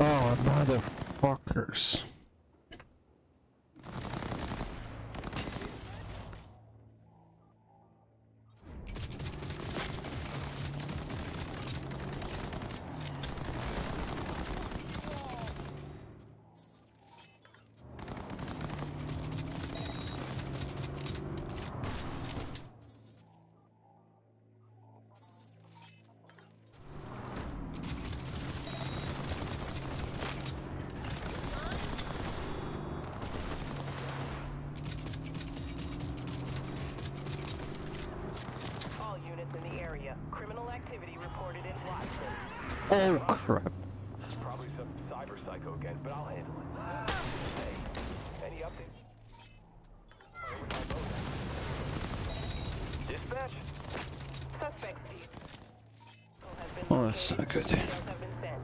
Oh, motherfuckers. Oh crap. Probably some cyber psycho again, but I'll handle it. Hey, any updates? Dispatch? Suspects lead. Oh, that's not good. Have been sent.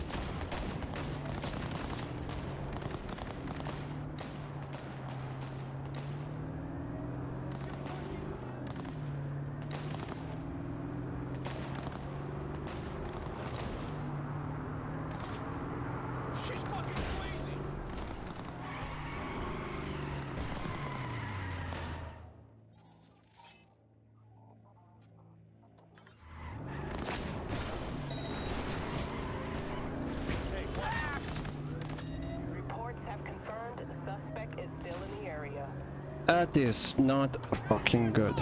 She's fucking crazy! Reports have confirmed the suspect is still in the area. That is not fucking good.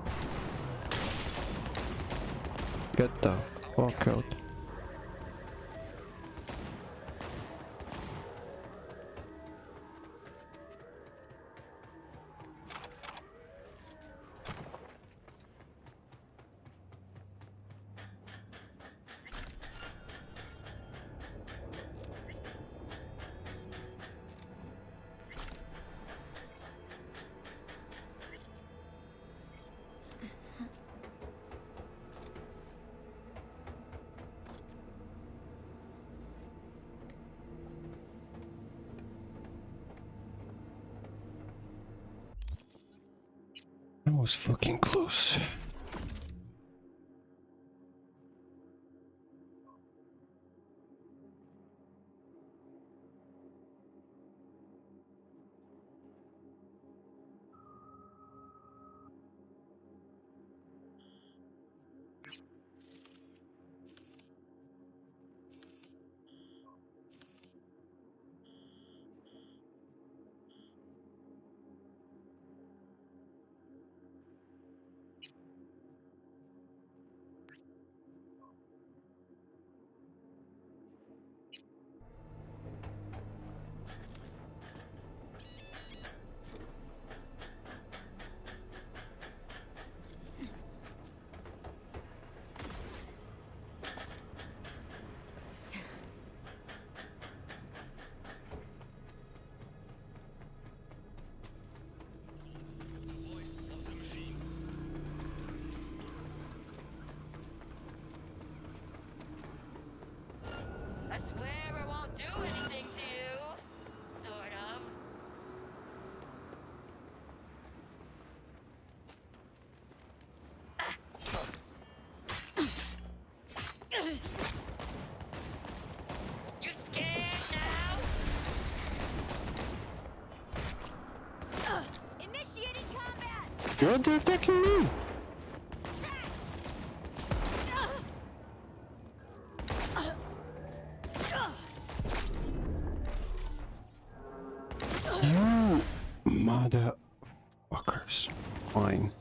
Get the fuck out. That was fucking close. I swear I won't do anything to you. Sort of. You scared now? Initiating combat! God, they're attacking me! You motherfuckers. Fine.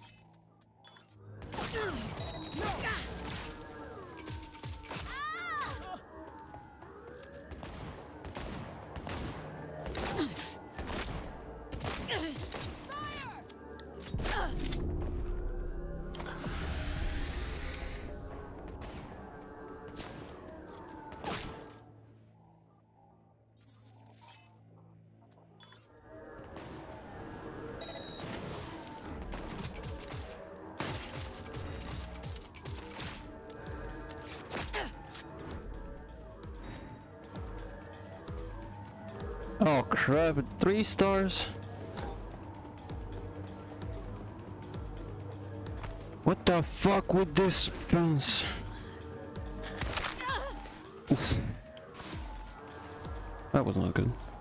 Oh crap, 3 stars? What the fuck with this fence? Oof. That was not good.